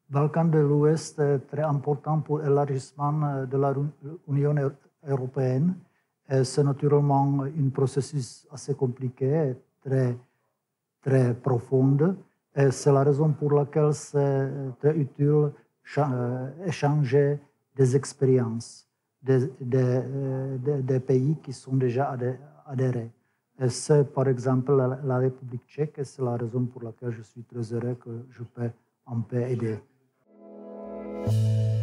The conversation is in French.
Balkans de l'Ouest est très important pour l'élargissement de l'Union européenne. C'est naturellement un processus assez compliqué, très profond. Et c'est la raison pour laquelle c'est très utile échanger des expériences des pays qui sont déjà adhérés. Et c'est par exemple la République tchèque, et c'est la raison pour laquelle je suis très heureux que je peux un peu aider.